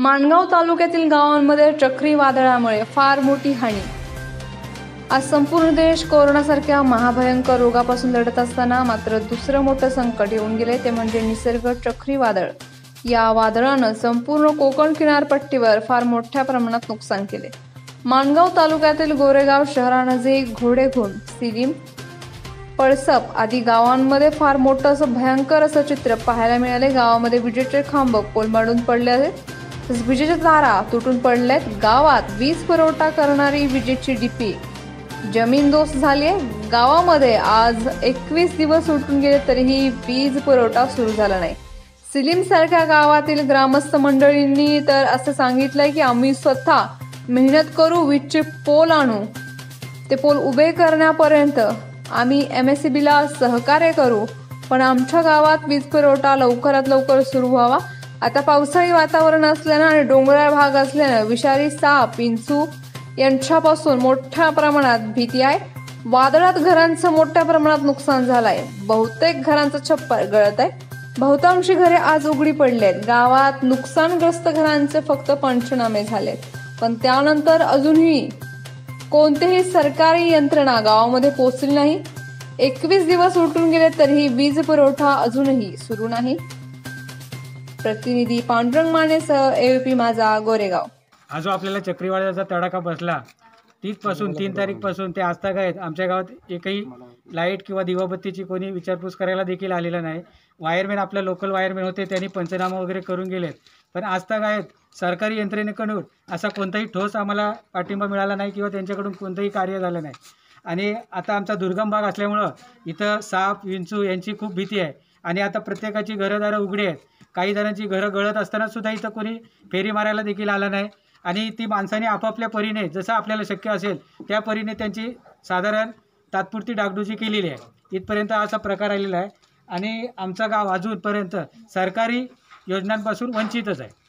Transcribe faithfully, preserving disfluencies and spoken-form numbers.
माणगाव तालुक्यातील गावांमध्ये चक्रीवादळामुळे फार मोठी हानी। आज संपूर्ण देश कोरोनासारख्या महाभयंकर रोगापासून लढत असताना मात्र दुसरं मोठं संकट येऊन गेले ते म्हणजे निसर्ग चक्रीवादळ। या वादळानं संपूर्ण कोकण किनारपट्टीवर फार मोठ्या प्रमाणात नुकसान केले। माणगाव तालुक्यातील गोरेगाव शहरानजीक घोडेखुंड, सिलीम, पळसप आदी गावांमध्ये फार मोठं असं भयंकर असं चित्र पाहायला मिळाले। गावामध्ये विजेचे खांब कोलमडून पडले आहेत, विजेच्या तारा तुटून पडल्यात। गावात वीज पुरवठा करणारी विजेची डीपी जमीनदोस्त झाली आहे। गावामध्ये आज एकवीस दिवस उलटून गेले तरीही वीज पुरवठा सुरू झाला नाही। सिलीम सारख्या गावातील ग्रामस्थ मंडळींनी तर असं सांगितलंय की आम्ही स्वतः मेहनत करू, वीजचे पोल आणू, ते पोल उभे करण्यापर्यंत आम्ही एम एस सी बीला सहकार्य करू, पण आमच्या गावात वीज पुरवठा लवकरात लवकर सुरू व्हावा। आता पावसाळी वातावरण असल्यानं आणि डोंगराळ भाग असल्यानं विषारी साप, विंचू यांच्यापासून मोठ्या प्रमाणात भीती आहे। वादळात घरांचं मोठ्या प्रमाणात नुकसान झालंय। बहुतेक घरांचं छप्पर गळत आहे। बहुतांशी घरे आज उघडी पडली आहेत। गावात नुकसानग्रस्त घरांचे फक्त पंचनामे झालेत, पण त्यानंतर अजूनही कोणतीही सरकारी यंत्रणा गावामध्ये पोहोचली नाही। एकवीस दिवस उलटून गेले तरीही वीज पुरवठा अजूनही सुरू नाही। प्रतिनिधी पांडुरंग मानेसह एबीपी माझा, गोरेगाव। हा जो आपल्याला चक्रीवादळाचा तडाखा बसला तीस पासून तीन तारीख पासून ते आजतागायत आमच्या गावात एकही लाईट किंवा दिवाबत्तीची कोणी विचारपूस करायला देखील आलेला नाही। वायरमॅन आपल्या लोकल वायरमॅन होते, त्यांनी पंचनामा वगैरे करून गेलेत, पण आजतागायत सरकारी यंत्रणेकडून असा कोणताही ठोस आम्हाला पाठिंबा मिळाला नाही किंवा त्यांच्याकडून कोणतंही कार्य झालं नाही। आणि आता आमचा दुर्गम भाग असल्यामुळं इथं साप, विंचू यांची खूप भीती आहे आणि आता प्रत्येकाची घरदारं उघडी आहेत। काही जणांची घरं गळत असताना सुद्धा इथं कोणी फेरी मारायला देखील आला नाही आणि ती माणसाने आपापल्या परीने जसं आपल्याला शक्य असेल त्या परीने त्यांची साधारण तात्पुरती डागडुजी केलेली आहे। इथपर्यंत असा प्रकार आलेला आहे आणि आमचा गाव अजूनपर्यंत सरकारी योजनांपासून वंचितच आहे।